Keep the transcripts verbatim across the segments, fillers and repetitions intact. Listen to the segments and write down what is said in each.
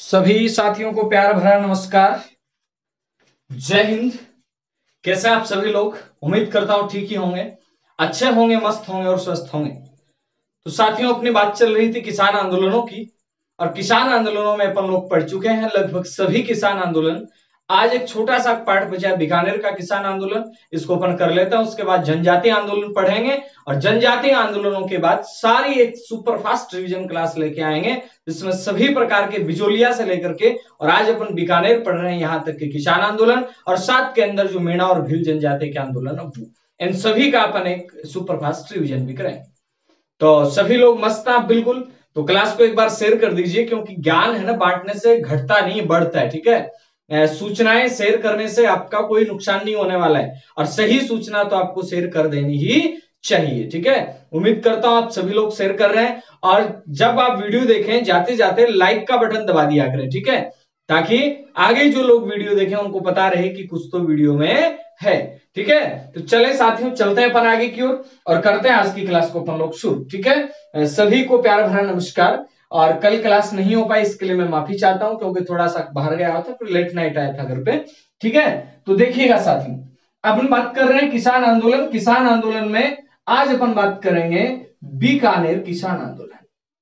सभी साथियों को प्यार भरा नमस्कार। जय हिंद। कैसे आप सभी लोग? उम्मीद करता हूं ठीक ही होंगे, अच्छे होंगे, मस्त होंगे और स्वस्थ होंगे। तो साथियों, अपनी बात चल रही थी किसान आंदोलनों की, और किसान आंदोलनों में अपन लोग पढ़ चुके हैं लगभग सभी किसान आंदोलन। आज एक छोटा सा पार्ट बचा है बीकानेर का किसान आंदोलन, इसको अपन कर लेते हैं। उसके बाद जनजातीय आंदोलन पढ़ेंगे, और जनजातीय आंदोलनों के बाद सारी एक सुपरफास्ट रिवीजन क्लास लेके आएंगे, जिसमें सभी प्रकार के बिजोलिया से लेकर के, और आज अपन बीकानेर पढ़ रहे हैं यहां तक के किसान आंदोलन, और साथ के अंदर जो मीणा और भील जनजाति के आंदोलन, इन सभी का अपन एक सुपरफास्ट रिवीजन भी करेंगे। तो सभी लोग मस्त आप बिल्कुल। तो क्लास को एक बार शेयर कर दीजिए, क्योंकि ज्ञान है ना, बांटने से घटता नहीं, बढ़ता है। ठीक है, सूचनाएं शेयर करने से आपका कोई नुकसान नहीं होने वाला है, और सही सूचना तो आपको शेयर कर देनी ही चाहिए। ठीक है, उम्मीद करता हूं आप सभी लोग शेयर कर रहे हैं, और जब आप वीडियो देखें जाते जाते लाइक का बटन दबा दिया करें। ठीक है, ताकि आगे जो लोग वीडियो देखें उनको पता रहे कि कुछ तो वीडियो में है। ठीक है, तो चले साथियों, चलते हैं अपन आगे की ओर और करते हैं आज की क्लास को अपन लोग शुरू। ठीक है, सभी को प्यार भरा नमस्कार। और कल क्लास नहीं हो पाई, इसके लिए मैं माफी चाहता हूं, क्योंकि थोड़ा सा बाहर गया था, फिर लेट नाइट आया था घर पे। ठीक है, तो देखिएगा साथियों, अपन बात कर रहे हैं किसान आंदोलन। किसान आंदोलन में आज अपन बात करेंगे बीकानेर किसान आंदोलन।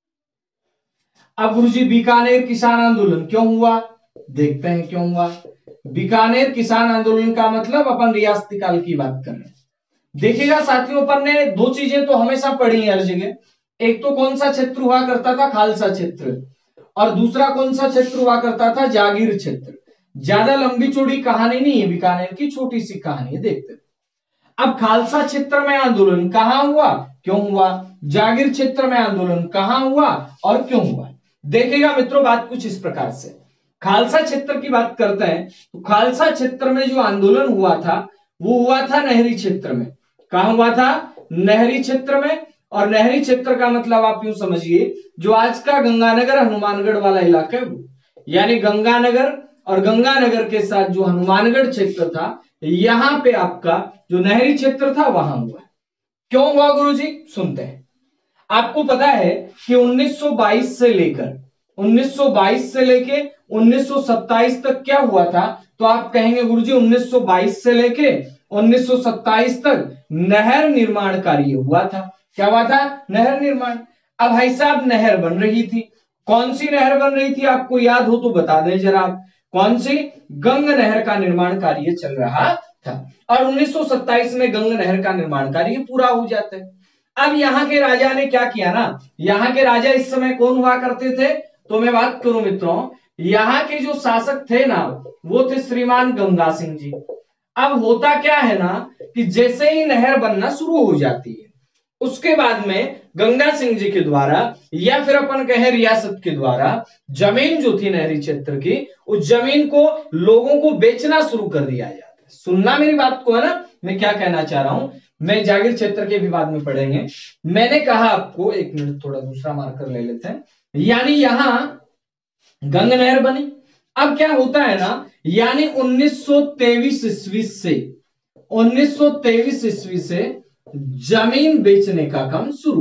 अब गुरुजी, बीकानेर किसान आंदोलन क्यों हुआ, देखते हैं क्यों हुआ। बीकानेर किसान आंदोलन का मतलब अपन रियासती काल की बात कर रहे हैं। देखिएगा साथियों, अपन ने दो चीजें तो हमेशा पढ़ी है हर जगह। एक तो कौन सा क्षेत्र हुआ करता था, खालसा क्षेत्र, और दूसरा कौन सा क्षेत्र हुआ करता था, जागीर क्षेत्र। ज्यादा लंबी चौड़ी कहानी नहीं है बीकानेर की, छोटी सी कहानी है, देखते हैं। अब खालसा क्षेत्र में आंदोलन कहां हुआ, क्यों हुआ, जागीर क्षेत्र में आंदोलन कहां हुआ और क्यों हुआ। देखिएगा मित्रों, बात कुछ इस प्रकार से। खालसा क्षेत्र की बात करते हैं तो खालसा क्षेत्र में जो आंदोलन हुआ था वो हुआ था नहरी क्षेत्र में। कहां हुआ था, नहरी क्षेत्र में। और नहरी क्षेत्र का मतलब आप यूं समझिए, जो आज का गंगानगर हनुमानगढ़ वाला इलाका है वो, यानी गंगानगर और गंगानगर के साथ जो हनुमानगढ़ क्षेत्र था, यहां पे आपका जो नहरी क्षेत्र था वहां हुआ। क्यों हुआ गुरुजी, सुनते हैं। आपको पता है कि उन्नीस सौ बाईस से लेकर उन्नीस सौ बाईस से लेके उन्नीस सौ सत्ताईस तक क्या हुआ था, तो आप कहेंगे गुरुजी उन्नीस सौ बाईस से लेके उन्नीस सौ सत्ताईस तक नहर निर्माण कार्य हुआ था। क्या हुआ था, नहर निर्माण। अब भाई साहब, नहर बन रही थी। कौन सी नहर बन रही थी, आपको याद हो तो बता दें जरा आप। कौन सी, गंग नहर का निर्माण कार्य चल रहा था, और उन्नीस सौ सत्ताईस में गंग नहर का निर्माण कार्य पूरा हो जाता है। अब यहाँ के राजा ने क्या किया ना, यहाँ के राजा इस समय कौन हुआ करते थे, तो मैं बात करूं मित्रों, यहाँ के जो शासक थे ना वो थे श्रीमान गंगा सिंह जी। अब होता क्या है ना कि जैसे ही नहर बनना शुरू हो जाती है, उसके बाद में गंगा सिंह जी के द्वारा, या फिर अपन कहें रियासत के द्वारा, जमीन जो थी नहरी क्षेत्र की, उस जमीन को लोगों को बेचना शुरू कर दिया जाता है। सुनना मेरी बात को है ना, मैं क्या कहना चाह रहा हूं। मैं जागीर क्षेत्र के भी बाद में पढ़ेंगे। मैंने कहा आपको, एक मिनट थोड़ा दूसरा मार्कर ले लेते हैं, यानी यहां गंग नहर बनी। अब क्या होता है ना, यानी उन्नीस सौ तेईस ईस्वी से उन्नीस सौ तेईस ईस्वी से जमीन बेचने का काम शुरू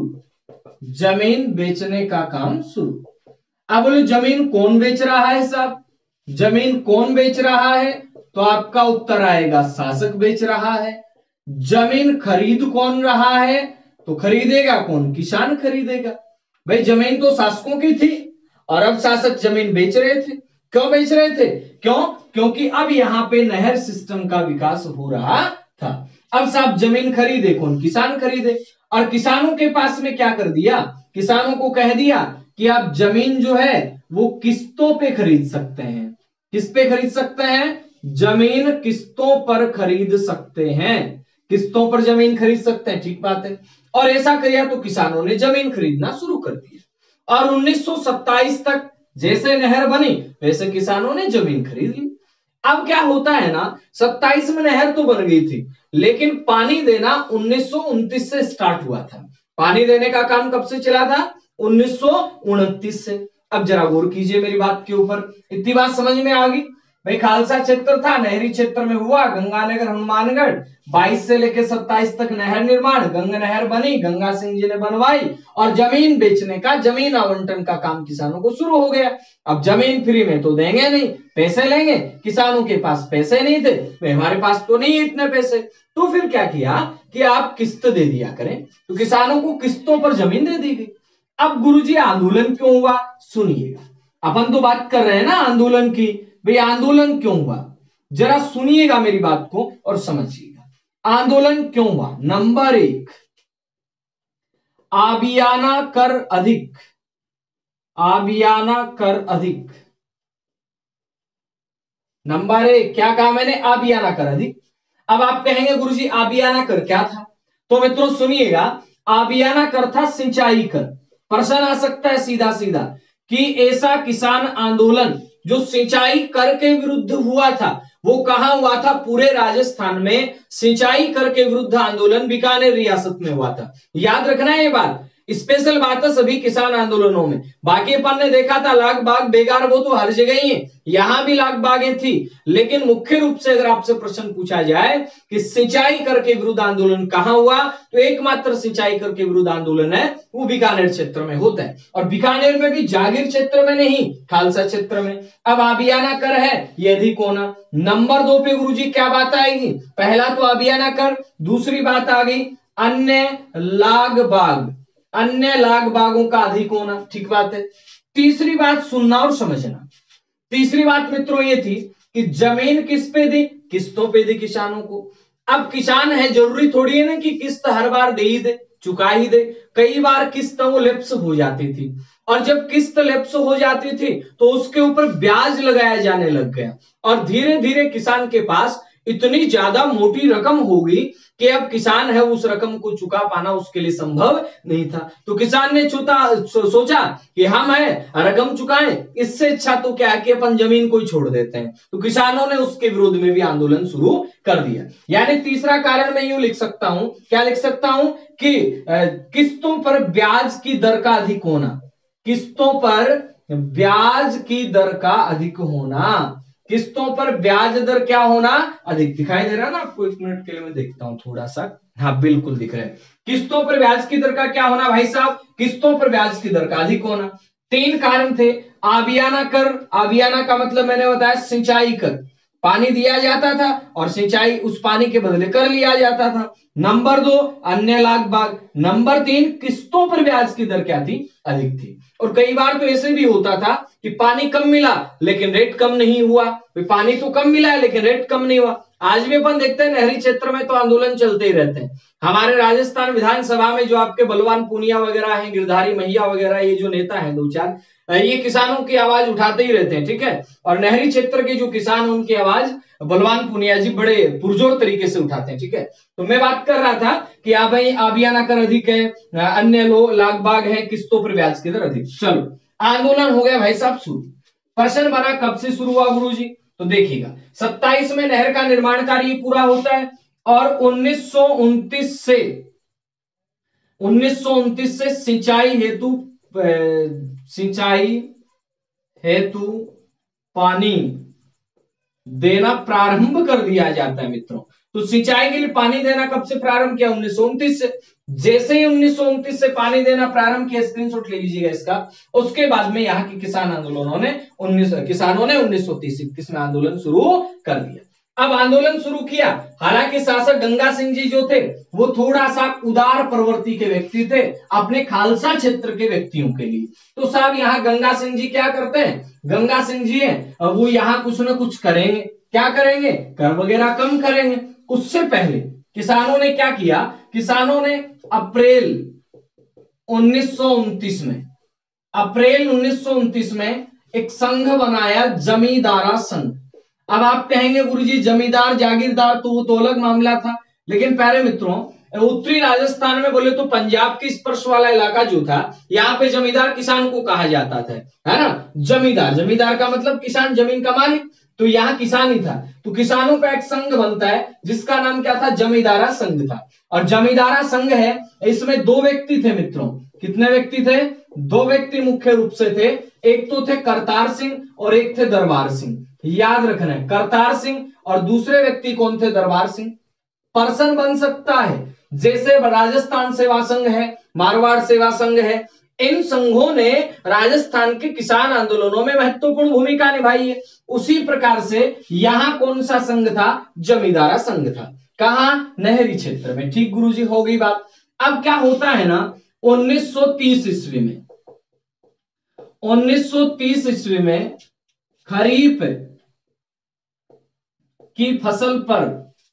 जमीन बेचने का काम शुरू। अब बोले जमीन कौन बेच रहा है साहब, जमीन कौन बेच रहा है, तो आपका उत्तर आएगा शासक बेच रहा है। जमीन खरीद कौन रहा है, तो खरीदेगा कौन, किसान खरीदेगा। भाई जमीन तो शासकों की थी, और अब शासक जमीन बेच रहे थे। क्यों बेच रहे थे, क्यों, क्योंकि अब यहाँ पे नहर सिस्टम का विकास हो रहा था। अब साहब जमीन खरीदे कौन, किसान खरीदे। और किसानों के पास में क्या कर दिया, किसानों को कह दिया कि आप जमीन जो है वो किस्तों पे खरीद सकते हैं। किस पे खरीद सकते हैं, जमीन किस्तों पर खरीद सकते हैं। किस्तों पर जमीन खरीद सकते हैं, ठीक बात है। और ऐसा किया तो किसानों ने जमीन खरीदना शुरू कर दिया, और उन्नीस सौ सत्ताईस तक जैसे नहर बनी वैसे किसानों ने जमीन खरीद ली। अब क्या होता है ना, सत्ताईस में नहर तो बन गई थी, लेकिन पानी देना उन्नीस सौ उनतीस से स्टार्ट हुआ था। पानी देने का काम कब से चला था, उन्नीस सौ उनतीस से। अब जरा गौर कीजिए मेरी बात के ऊपर, इतनी बात समझ में आ गई। भाई खालसा क्षेत्र था, नहरी क्षेत्र में हुआ, गंगानगर हनुमानगढ़, बाईस से लेकर सत्ताईस तक नहर निर्माण, गंगा नहर बनी, गंगा सिंह जी ने बनवाई और जमीन बेचने का, जमीन आवंटन का काम किसानों को शुरू हो गया। अब जमीन फ्री में तो देंगे नहीं, पैसे लेंगे, किसानों के पास पैसे नहीं थे, तो हमारे पास तो नहीं है इतने पैसे, तो फिर क्या किया कि आप किस्त दे दिया करें, तो किसानों को किस्तों पर जमीन दे दी गई। अब गुरुजी आंदोलन क्यों हुआ, सुनिएगा, अपन तो बात कर रहे हैं ना आंदोलन की, भाई आंदोलन क्यों हुआ, जरा सुनिएगा मेरी बात को और समझिएगा। आंदोलन क्यों हुआ, नंबर एक, आबियाना कर अधिक, आबियाना कर अधिक, नंबर एक क्या कहा मैंने, आबियाना कर अधिक। अब आप कहेंगे गुरुजी आबियाना कर क्या था, तो मित्रों सुनिएगा, आबियाना कर था सिंचाई कर। प्रश्न आ सकता है सीधा सीधा कि ऐसा किसान आंदोलन जो सिंचाई कर के विरुद्ध हुआ था वो कहां हुआ था, पूरे राजस्थान में सिंचाई कर के विरुद्ध आंदोलन बीकानेर रियासत में हुआ था। याद रखना है ये बात, स्पेशल बात है सभी किसान आंदोलनों में। बाकी अपन ने देखा था लाख बाग बेगार, वो तो हर जगह ही है, यहां भी लाख बागें थी, लेकिन मुख्य रूप से अगर आपसे प्रश्न पूछा जाए कि सिंचाई कर के विरुद्ध आंदोलन कहां हुआ, तो एकमात्र सिंचाई कर के विरुद्ध आंदोलन है वो बीकानेर क्षेत्र में होता है, और बीकानेर में भी जागीर क्षेत्र में नहीं, खालसा क्षेत्र में। अब आबियाना कर है ये अधिक होना। नंबर दो पे गुरुजी क्या बात आएगी, पहला तो आबियाना कर, दूसरी बात आ गई अन्य लाग बाग, अन्य लाग बागों का अधिक होना, ठीक बात है। तीसरी बात सुनना और समझना, तीसरी बात मित्रों ये थी कि जमीन किस पे दी, किस्तों पे दी किसानों को। अब किसान है, जरूरी थोड़ी है ना कि किस्त हर बार दे ही दे, चुका ही दे, कई बार किस्त वो लैप्स हो जाती थी, और जब किस्त लैप्स हो जाती थी तो उसके ऊपर ब्याज लगाया जाने लग गया, और धीरे धीरे किसान के पास इतनी ज्यादा मोटी रकम होगी कि अब किसान है उस रकम को चुका पाना उसके लिए संभव नहीं था। तो किसान ने छुता सो, सोचा कि हम है रकम चुकाएं, इससे अच्छा तो क्या है कि अपन जमीन को ही छोड़ देते हैं। तो किसानों ने उसके विरोध में भी आंदोलन शुरू कर दिया। यानी तीसरा कारण मैं यूं लिख सकता हूं, क्या लिख सकता हूं कि किस्तों पर ब्याज की दर का अधिक होना, किस्तों पर ब्याज की दर का अधिक होना, किस्तों पर ब्याज दर क्या होना, अधिक। दिखाई दे रहा है ना आपको, एक मिनट के लिए मैं देखता हूं थोड़ा सा, हाँ बिल्कुल दिख रहा है। किस्तों पर ब्याज की दर का क्या होना भाई साहब, किस्तों पर ब्याज की दर का अधिक होना। तीन कारण थे, आबियाना कर, आबियाना का मतलब मैंने बताया सिंचाई कर, पानी दिया जाता था और सिंचाई उस पानी के बदले कर लिया जाता था। नंबर दो अन्य लाग बाग, नंबर तीन किस्तों पर ब्याज की दर क्या थी, अधिक थी। और कई बार तो ऐसे भी होता था कि पानी कम मिला लेकिन रेट कम नहीं हुआ, पानी तो कम मिला है लेकिन रेट कम नहीं हुआ। आज भी अपन देखते हैं नहरी क्षेत्र में तो आंदोलन चलते ही रहते हैं। हमारे राजस्थान विधानसभा में जो आपके बलवान पूनिया वगैरह हैं, गिरधारी मैया वगैरह, ये जो नेता हैं दो चार, ये किसानों की आवाज उठाते ही रहते हैं, ठीक है। और नहरी क्षेत्र के जो किसान हैं उनकी आवाज बलवान पूनिया जी बड़े पुरजोर तरीके से उठाते हैं, ठीक है। तो मैं बात कर रहा था कि आप भाई आबियाना कर अधिक है, अन्य लोग लाग बाग है, किस्तों पर ब्याज की दर अधिक। चलो आंदोलन हो गया भाई साहब शुरू। प्रश्न बना कब से शुरू हुआ गुरुजी, तो देखिएगा सत्ताईस में नहर का निर्माण कार्य पूरा होता है और उन्नीस सौ उनतीस से उन्नीस सौ उनतीस से सिंचाई हेतु सिंचाई हेतु पानी देना प्रारंभ कर दिया जाता है मित्रों। तो सिंचाई के लिए पानी देना कब से प्रारंभ किया, उन्नीस सौ उनतीस से। जैसे ही उन्नीस सौ उनतीस से पानी देना प्रारंभ किया, स्क्रीनशॉट ले लीजिएगा इसका, उसके बाद में यहाँ की किसान आंदोलनों ने उन्नीस किसानों ने उन्नीस सौ तीस इकतीस में आंदोलन शुरू कर दिया। अब आंदोलन शुरू किया, हालांकि शासक गंगा सिंह जी जो थे वो थोड़ा सा उदार प्रवृत्ति के व्यक्ति थे अपने खालसा क्षेत्र के व्यक्तियों के लिए। तो साहब यहाँ गंगा सिंह जी क्या करते हैं, गंगा सिंह जी है वो यहाँ कुछ ना कुछ करेंगे। क्या करेंगे, कर वगैरह कम करेंगे। उससे पहले किसानों ने क्या किया, किसानों ने अप्रैल उन्नीस सौ उनतीस में अप्रैल उन्नीस सौ उनतीस में एक संघ बनाया, जमींदारा संघ। अब आप कहेंगे गुरुजी जमींदार जागीरदार तो वो तो अलग मामला था, लेकिन प्यारे मित्रों उत्तरी राजस्थान में बोले तो पंजाब के स्पर्श वाला इलाका जो था, यहाँ पे जमींदार किसान को कहा जाता था, है ना। जमींदार, जमींदार का मतलब किसान, जमीन का मालिक, तो यहाँ किसान ही था। तो किसानों का एक संघ बनता है जिसका नाम क्या था, जमींदारा संघ था। और जमींदारा संघ है, इसमें दो व्यक्ति थे मित्रों। कितने व्यक्ति थे, दो व्यक्ति मुख्य रूप से थे। एक तो थे करतार सिंह और एक थे दरबार सिंह। याद रखना है, करतार सिंह और दूसरे व्यक्ति कौन थे, दरबार सिंह। पर्सन बन सकता है। जैसे राजस्थान सेवा संघ है, मारवाड़ सेवा संघ है, इन संघों ने राजस्थान के किसान आंदोलनों में महत्वपूर्ण भूमिका निभाई है। उसी प्रकार से यहां कौन सा संघ था? जमींदारा संघ था। कहां? नहरी क्षेत्र में। ठीक गुरुजी, हो गई बात। अब क्या होता है ना, उन्नीस सौ तीस ईस्वी में उन्नीस सौ तीस ईस्वी में खरीफ की फसल पर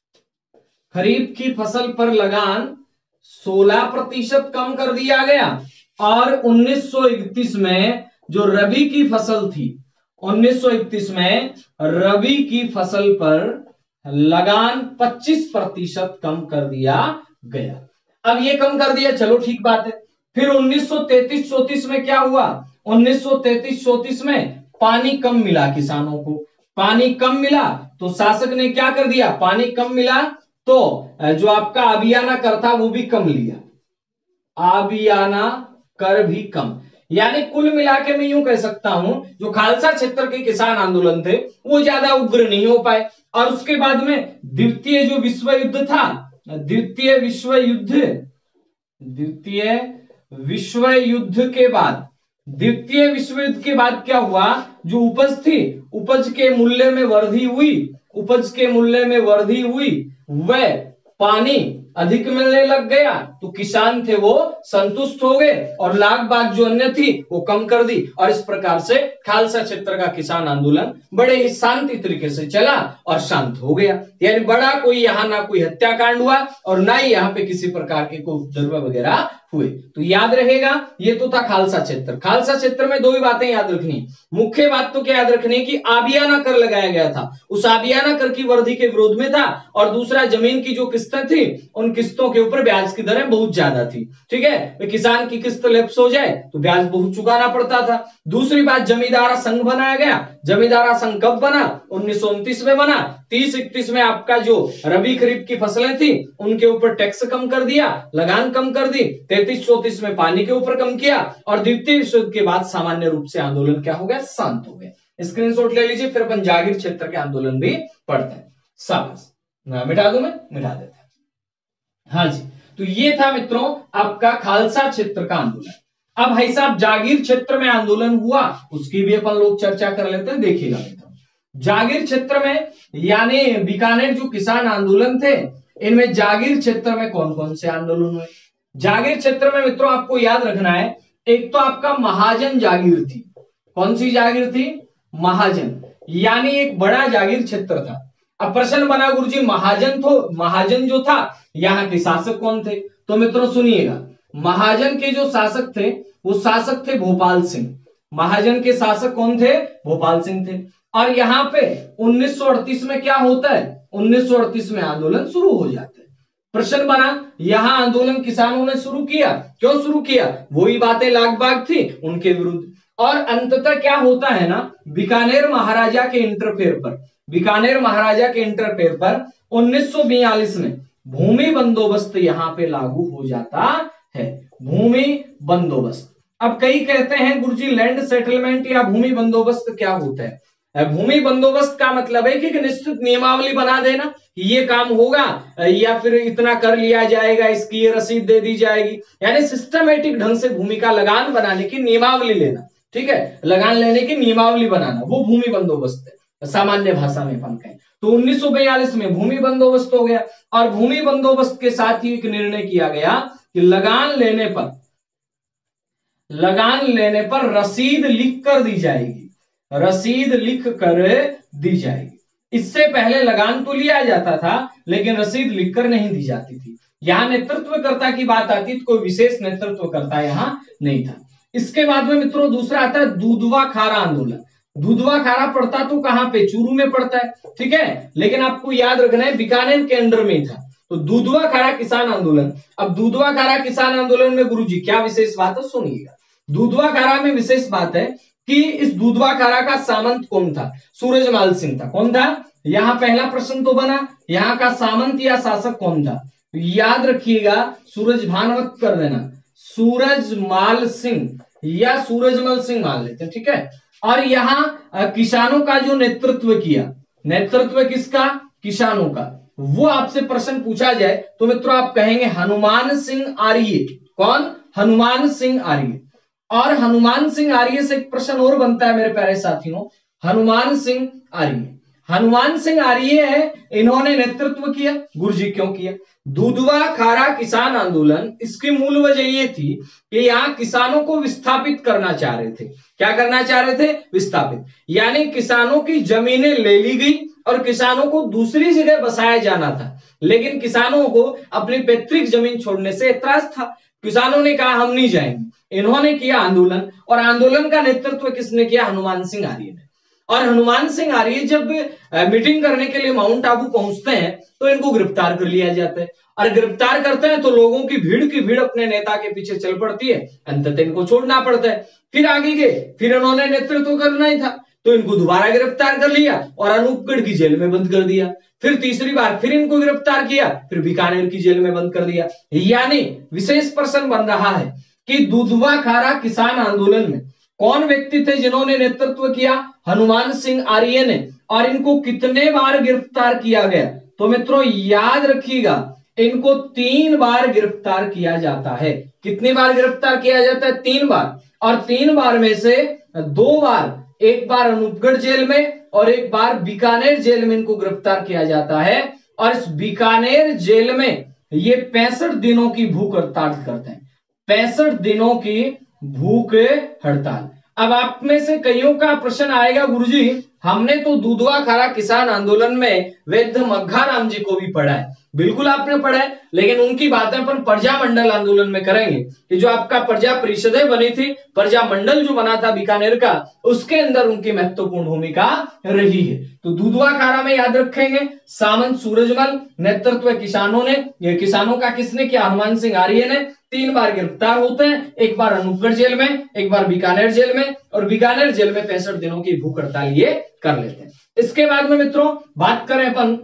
खरीफ की फसल पर लगान सोलह प्रतिशत कम कर दिया गया और उन्नीस सौ इकतीस में जो रबी की फसल थी, उन्नीस सौ इकतीस में रबी की फसल पर लगान पच्चीस प्रतिशत कम कर दिया गया। अब ये कम कर दिया, चलो ठीक बात है। फिर उन्नीस सौ तैंतीस चौंतीस में क्या हुआ? उन्नीस सौ तैंतीस चौंतीस में पानी कम मिला किसानों को, पानी कम मिला तो शासक ने क्या कर दिया? पानी कम मिला तो जो आपका आबियाना कर था वो भी कम लिया, आबियाना कर भी कम। यानी कुल मिला के मैं यूं कह सकता हूं, जो खालसा क्षेत्र के किसान आंदोलन थे वो ज्यादा उग्र नहीं हो पाए। और उसके बाद में द्वितीय जो विश्व युद्ध था, द्वितीय विश्व युद्ध द्वितीय विश्व युद्ध के बाद द्वितीय विश्व युद्ध के बाद क्या हुआ? जो उपज थी, उपज के मूल्य में वृद्धि हुई, उपज के मूल्य में वृद्धि हुई, वह पानी अधिक मिलने लग गया तो किसान थे वो संतुष्ट हो गए और लाख बात जो अन्य थी वो कम कर दी। और इस प्रकार से खालसा क्षेत्र का किसान आंदोलन बड़े ही शांति तरीके से चला और शांत हो गया। यानी बड़ा कोई यहाँ ना कोई हत्याकांड हुआ और ना ही यहाँ पे किसी प्रकार के कोई उपद्रव वगैरह हुए। तो याद रहेगा, ये तो था खालसा क्षेत्र। खालसा क्षेत्र में दो ही बातें याद रखनी। मुख्य बात तो क्या याद रखनी कि आबियाना कर लगाया गया था, उस आबियाना कर की वृद्धि के विरोध में था। और दूसरा, जमीन की जो किस्तें थी उन किस्तों के ऊपर ब्याज की दरें बहुत ज्यादा थी। ठीक है, किसान की किस्त लैप्स हो जाए तो ब्याज बहुत चुकाना पड़ता था। दूसरी बात, जमींदारा संघ बनाया गया। जमींदारा संघ कब बना? उन्नीस सौ उनतीस में बना। तीस इकतीस में आपका जो रबी खरीफ की फसलें थी उनके ऊपर टैक्स कम कर दिया, लगान कम कर दी। तैंतीस चौंतीस में पानी के ऊपर कम किया और द्वितीय विश्व युद्ध के बाद सामान्य रूप से आंदोलन क्या हो गया? शांत हो गया। स्क्रीनशॉट ले लीजिए, फिर अपन जागीर क्षेत्र के आंदोलन भी पढ़ते हैं। शाबाश, मिटा दूं मैं? मिटा देते हैं। हाँ जी, तो ये था मित्रों आपका खालसा क्षेत्र का आंदोलन। अब भाई साहब जागीर क्षेत्र में आंदोलन हुआ, उसकी भी अपन लोग चर्चा कर लेते हैं। देखिएगा मित्रों, जागीर क्षेत्र में यानी बीकानेर जो किसान आंदोलन थे, इनमें जागीर क्षेत्र में कौन कौन से आंदोलन हुए? जागीर क्षेत्र में मित्रों आपको याद रखना है, एक तो आपका महाजन जागीर थी। कौन सी जागीर थी? महाजन, यानी एक बड़ा जागीर क्षेत्र था। अब प्रश्न बना, गुरुजी महाजन तो महाजन जो था यहाँ के शासक कौन थे? तो मित्रों सुनिएगा, महाजन के जो शासक थे वो शासक थे भोपाल सिंह। महाजन के शासक कौन थे? भोपाल सिंह थे। और यहाँ पे उन्नीस सौ अड़तीस में क्या होता है? उन्नीस सौ अड़तीस में आंदोलन शुरू हो जाता है। प्रश्न बना, यहाँ आंदोलन किसानों ने शुरू किया, क्यों शुरू किया? वही बातें लाख बाग थी उनके विरुद्ध। और अंततः क्या होता है ना, बीकानेर महाराजा के इंटरफेयर पर बीकानेर महाराजा के इंटरफेयर पर उन्नीस सौ बयालीस में भूमि बंदोबस्त यहाँ पे लागू हो जाता है। भूमि बंदोबस्त। अब कई कहते हैं गुरुजी लैंड सेटलमेंट या भूमि बंदोबस्त क्या होता है? भूमि बंदोबस्त का मतलब है कि निश्चित नियमावली बना देना, ये काम होगा या फिर इतना कर लिया जाएगा, इसकी ये रसीद दे दी जाएगी। यानी सिस्टमेटिक ढंग से भूमि का लगान बनाने की नियमावली लेना। ठीक है, लगान लेने की नियमावली बनाना, वो भूमि बंदोबस्त है सामान्य भाषा में अपन कहें तो। उन्नीस सौ बयालीस में भूमि बंदोबस्त हो गया और भूमि बंदोबस्त के साथ ही एक निर्णय किया गया कि लगान लेने पर लगान लेने पर रसीद लिख कर दी जाएगी, रसीद लिख कर दी जाएगी। इससे पहले लगान तो लिया जाता था लेकिन रसीद लिखकर नहीं दी जाती थी। यहां नेतृत्वकर्ता की बात आती तो कोई विशेष नेतृत्वकर्ता यहां नहीं था। इसके बाद में मित्रों दूसरा आता है दूधवा खारा आंदोलन। दूधवा खारा पड़ता तो कहां पे? चूरू में पड़ता है। ठीक है, लेकिन आपको याद रखना है बीकानेर के अंडर में था। तो दूधवा खारा किसान आंदोलन। अब दूधवा खारा किसान आंदोलन में गुरुजी क्या विशेष बात है सुनिएगा। दूधवा खारा में विशेष बात है कि इस दूधवा खारा का सामंत कौन था? सूरजमाल सिंह था। कौन था? यहां पहला प्रश्न तो बना, यहाँ का सामंत या शासक कौन था? याद रखिएगा, सूरज भान मत कर देना, सूरजमाल सिंह या सूरजमल सिंह मान लेते हैं। ठीक है, और यहाँ किसानों का जो नेतृत्व किया, नेतृत्व किसका? किसानों का। वो आपसे प्रश्न पूछा जाए तो मित्रों आप कहेंगे हनुमान सिंह आर्य। कौन? हनुमान सिंह आर्य। और हनुमान सिंह आर्य से एक प्रश्न और बनता है मेरे प्यारे साथियों, हनुमान सिंह आर्य। हनुमान सिंह आर्य है, इन्होंने नेतृत्व किया। गुरुजी क्यों किया? दूधवा खारा किसान आंदोलन, इसकी मूल वजह ये थी कि यहाँ किसानों को विस्थापित करना चाह रहे थे। क्या करना चाह रहे थे? विस्थापित, यानी किसानों की जमीनें ले ली गई और किसानों को दूसरी जगह बसाया जाना था, लेकिन किसानों को अपनी पैतृक जमीन छोड़ने से ऐतराज था। किसानों ने कहा हम नहीं जाएंगे। इन्होंने किया आंदोलन, और आंदोलन का नेतृत्व किसने किया? हनुमान सिंह आर्य ने। और हनुमान सिंह आर्य जब मीटिंग करने के लिए माउंट आबू पहुंचते हैं तो इनको गिरफ्तार कर लिया जाता है, और गिरफ्तार करते हैं तो लोगों की भीड़ की भीड़ अपने नेता के पीछे चल पड़ती है, अंततः इनको छोड़ना पड़ता है। फिर आगे गए, फिर इन्होंने नेतृत्व करना ही था तो इनको दोबारा गिरफ्तार कर लिया और अनूपगढ़ की जेल में बंद कर दिया। फिर तीसरी बार फिर इनको गिरफ्तार किया, फिर बीकानेर की जेल में बंद कर दिया। यानी विशेष प्रश्न बन रहा है कि दुधवा खारा किसान आंदोलन में कौन व्यक्ति थे जिन्होंने नेतृत्व किया? हनुमान सिंह आर्य ने। और इनको कितने बार गिरफ्तार किया गया? तो मित्रों याद रखिएगा, इनको तीन बार गिरफ्तार किया जाता है। कितनी बार गिरफ्तार किया जाता है? तीन बार। और तीन बार में से दो बार, एक बार अनूपगढ़ जेल में और एक बार बीकानेर जेल में इनको गिरफ्तार किया जाता है। और इस बीकानेर जेल में ये पैंसठ दिनों की भूख हड़ताल करते हैं। पैंसठ दिनों की भूख हड़ताल। अब आप में से कईयों का प्रश्न आएगा, गुरुजी हमने तो दूधवा खारा किसान आंदोलन में वैद्य मघाराम जी को भी पढ़ा है। बिल्कुल आपने पढ़ा है, लेकिन उनकी बातें अपन प्रजा मंडल आंदोलन में करेंगे कि जो आपका प्रजा परिषदें बनी थी, प्रजा मंडल जो बना था बीकानेर का, उसके अंदर उनकी महत्वपूर्ण भूमिका रही है। तो दूधवा खारा में याद रखेंगे सामंत सूरजमल, नेतृत्व किसानों ने। ये किसानों का किसने किया? हनुमान सिंह आर्य ने। तीन बार गिरफ्तार होते हैं, एक बार अनूपगढ़ जेल में, एक बार बीकानेर जेल में, और बीकानेर जेल में पैंसठ दिनों की भूख हड़ताल ये कर लेते हैं। इसके बाद में मित्रों बात करें अपन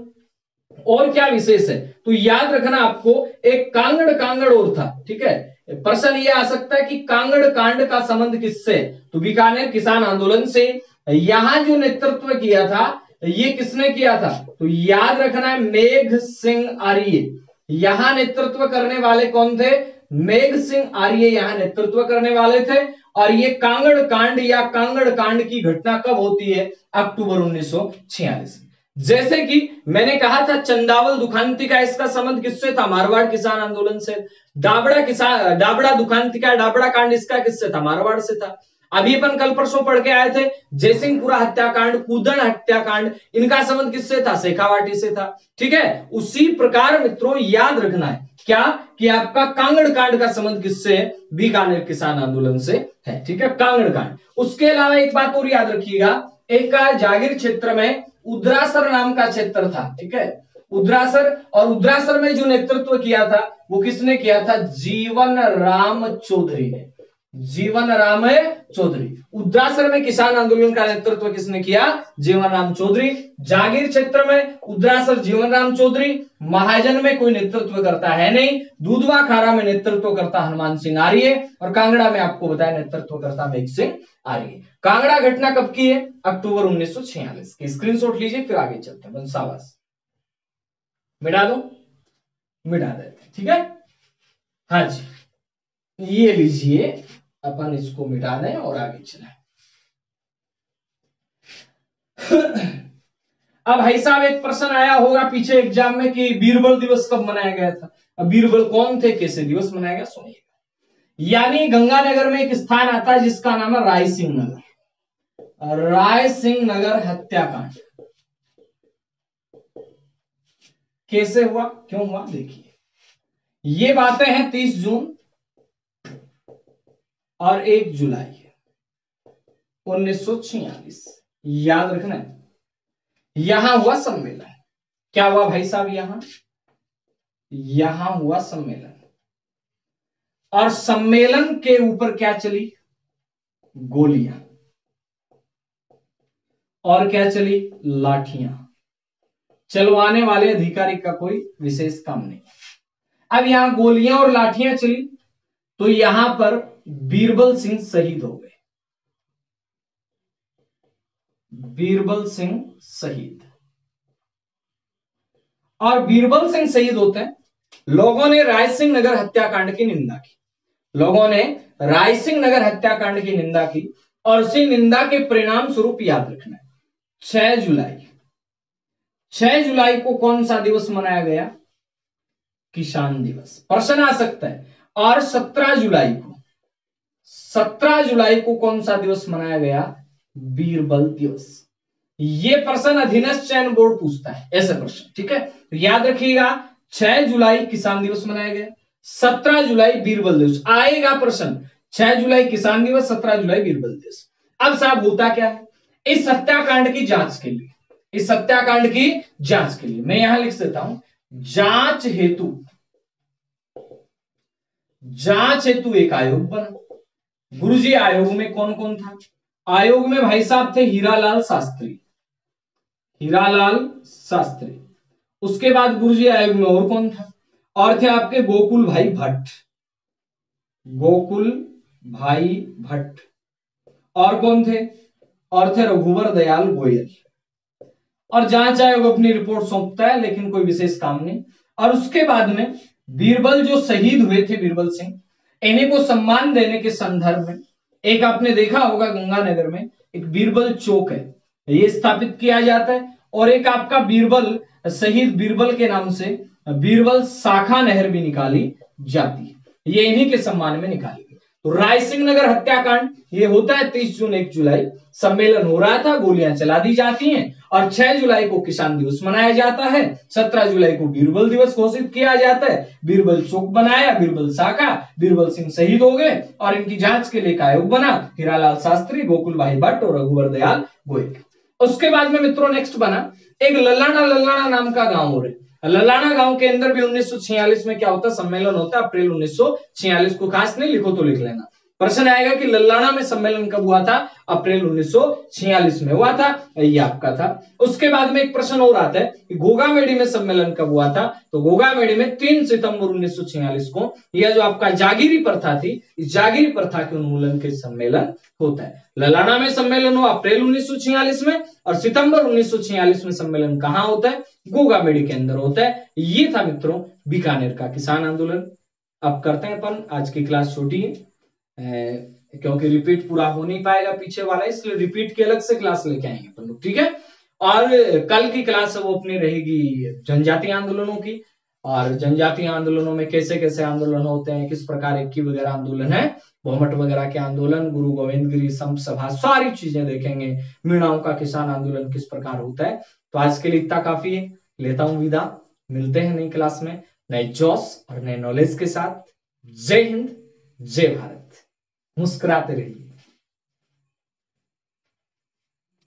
और क्या विशेष है, तो याद रखना आपको एक कांगड़ कांगड़ और था। ठीक है, प्रश्न ये आ सकता है कि कांगड़ कांड का संबंध किससे? तो बीकानेर किसान आंदोलन से। यहां जो नेतृत्व किया था ये किसने किया था? तो याद रखना है मेघ सिंह आर्य। यहां नेतृत्व करने वाले कौन थे? मेघ सिंह आर्य यहां नेतृत्व करने वाले थे। और ये कांगड़ कांड या कांगड़ कांड की घटना कब होती है? अक्टूबर उन्नीस सौ छियालीस। जैसे कि मैंने कहा था चंदावल दुखांती का इसका संबंध किससे था? मारवाड़ किसान आंदोलन से। डाबड़ा किसान डाबड़ा दुखांती का डाबड़ा कांड इसका किससे था? मारवाड़ से था। अभी अपन कल परसों पढ़ के आए थे जयसिंहपुरा हत्याकांड, कूदन हत्याकांड, इनका संबंध किससे था? शेखावाटी से था। ठीक है, उसी प्रकार मित्रों याद रखना है क्या कि आपका कांगड़ कांड का संबंध किससे है? बीकानेर किसान आंदोलन से है। ठीक है, कांगड़ कांड। उसके अलावा एक बात और याद रखिएगा, एक जागीर क्षेत्र में उद्रासर नाम का क्षेत्र था। ठीक है, उद्रासर, और उद्रासर में जो नेतृत्व किया था वो किसने किया था? जीवन राम चौधरी ने। जीवन राम चौधरी। उद्रासर में किसान आंदोलन का नेतृत्व किसने किया? जीवन राम चौधरी। जागीर क्षेत्र में उद्रासर जीवन राम चौधरी। महाजन में कोई नेतृत्व करता है नहीं। दूधवा खारा में नेतृत्व करता हनुमान सिंह आर्य, और कांगड़ा में आपको बताया नेतृत्व करता मेघ सिंह आर्य। कांगड़ा घटना कब की है? अक्टूबर उन्नीस सौ छियालीस की। स्क्रीनशॉट लीजिए, फिर आगे चलते हैं। शाबाश, मिटा दो, मिटा देते। ठीक है, हाँ जी, ये लीजिए, अपन इसको मिटा दें और आगे चलें। अब भाई साहब एक प्रश्न आया होगा पीछे एग्जाम में कि बीरबल दिवस कब मनाया गया था? अब बीरबल कौन थे, कैसे दिवस मनाया गया, सुनिएगा। यानी गंगानगर में एक स्थान आता है जिसका नाम है राय सिंह नगर। राय सिंह नगर हत्याकांड कैसे हुआ, क्यों हुआ, देखिए। ये बातें हैं तीस जून और एक जुलाई उन्नीस सौ छियालीस। याद रखना है, यहां हुआ सम्मेलन। क्या हुआ भाई साहब? यहां यहां हुआ सम्मेलन, और सम्मेलन के ऊपर क्या चली? गोलियां। और क्या चली? लाठियां। चलवाने वाले अधिकारी का कोई विशेष काम नहीं। अब यहां गोलियां और लाठियां चली तो यहां पर बीरबल सिंह शहीद हो गए। बीरबल सिंह शहीद। और बीरबल सिंह शहीद होते हैं। लोगों ने राय सिंह नगर हत्याकांड की निंदा की। लोगों ने राय सिंह नगर हत्याकांड की निंदा की और उसी निंदा के परिणाम स्वरूप याद रखना है, छह जुलाई छह जुलाई को कौन सा दिवस मनाया गया? किसान दिवस। प्रश्न आ सकता है। और सत्रह जुलाई को सत्रह जुलाई को कौन सा दिवस मनाया गया? बीरबल दिवस। ये प्रश्न अधीनस्थ चयन बोर्ड पूछता है, ऐसे प्रश्न, ठीक है। तो याद रखिएगा, छह जुलाई किसान दिवस मनाया गया, सत्रह जुलाई बीरबल दिवस। आएगा प्रश्न, छह जुलाई किसान दिवस, सत्रह जुलाई बीरबल दिवस। अब साहब होता क्या है? इस हत्याकांड की जांच के लिए इस हत्याकांड की जांच के लिए मैं यहां लिख देता हूं, जांच हेतु जांच हेतु एक आयोग बना। गुरुजी आयोग में कौन कौन था? आयोग में भाई साहब थे हीरालाल शास्त्री हीरालाल शास्त्री उसके बाद गुरुजी आयोग में और कौन था? और थे आपके गोकुल भाई भट्ट गोकुल भाई भट्ट और कौन थे? और थे रघुवर दयाल गोयल। और जांच आयोग अपनी रिपोर्ट सौंपता है, लेकिन कोई विशेष काम नहीं। और उसके बाद में बीरबल जो शहीद हुए थे, बीरबल सिंह, इन्हीं को सम्मान देने के संदर्भ में एक आपने देखा होगा गंगानगर में एक बीरबल चौक है, ये स्थापित किया जाता है। और एक आपका बीरबल शहीद बीरबल के नाम से बीरबल शाखा नहर भी निकाली जाती है, ये इन्हीं के सम्मान में निकाली गई। तो राय सिंह नगर हत्याकांड ये होता है तीस जून एक जुलाई, सम्मेलन हो रहा था, गोलियां चला दी जाती हैं। और छह जुलाई को किसान दिवस मनाया जाता है, सत्रह जुलाई को बीरबल दिवस घोषित किया जाता है, बीरबल चौक बनाया, बीरबल शाखा, बीरबल सिंह शहीद हो गए और इनकी जांच के लिए आयोग बना, हीरालाल शास्त्री, गोकुल भाई भट्ट और रघुवर दयाल गोयल। उसके बाद में मित्रों नेक्स्ट बना एक लल्लाना लल्लाना नाम का गांव हो रहे। लल्लाना गांव के अंदर भी उन्नीस सौ छियालीस में क्या होता है? सम्मेलन होता है, अप्रैल उन्नीस सौ छियालीस को। खास नहीं लिखो तो लिख लेना। प्रश्न आएगा कि लल्लाना में सम्मेलन कब हुआ था? अप्रैल उन्नीस सौ छियालीस में हुआ था, ये आपका था। उसके बाद में एक प्रश्न और आता है कि गोगामेडी में सम्मेलन कब हुआ था? तो गोगामेडी में तीन सितंबर उन्नीस सौ छियालीस को यह जो आपका जागीरी प्रथा थी, इस जागीरी प्रथा के उन्मूलन के सम्मेलन होता है। लल्लाना में सम्मेलन हुआ अप्रैल उन्नीस सौ छियालीस में, और सितंबर उन्नीस सौ छियालीस में सम्मेलन कहां होता है? गोगामेडी के अंदर होता है। ये था मित्रों बीकानेर का किसान आंदोलन। अब करते हैं अपन, आज की क्लास छोटी है क्योंकि रिपीट पूरा हो नहीं पाएगा पीछे वाला, इसलिए रिपीट की अलग से क्लास लेके आएंगे अपन लोग, ठीक है। और कल की क्लास वो अपनी रहेगी जनजातीय आंदोलनों की, और जनजातीय आंदोलनों में कैसे कैसे आंदोलन होते हैं, किस प्रकार इक्की वगैरह आंदोलन है, भोमट वगैरह के आंदोलन, गुरु गोविंद गिरी संप सभा, सारी चीजें देखेंगे। मीणाओं का किसान आंदोलन किस प्रकार होता है। तो आज के लिए इतना काफी है, लेता हूं विदा। मिलते हैं नई क्लास में नए जोश और नए नॉलेज के साथ। जय हिंद, जय भारत। मुस्कुराते रहिए।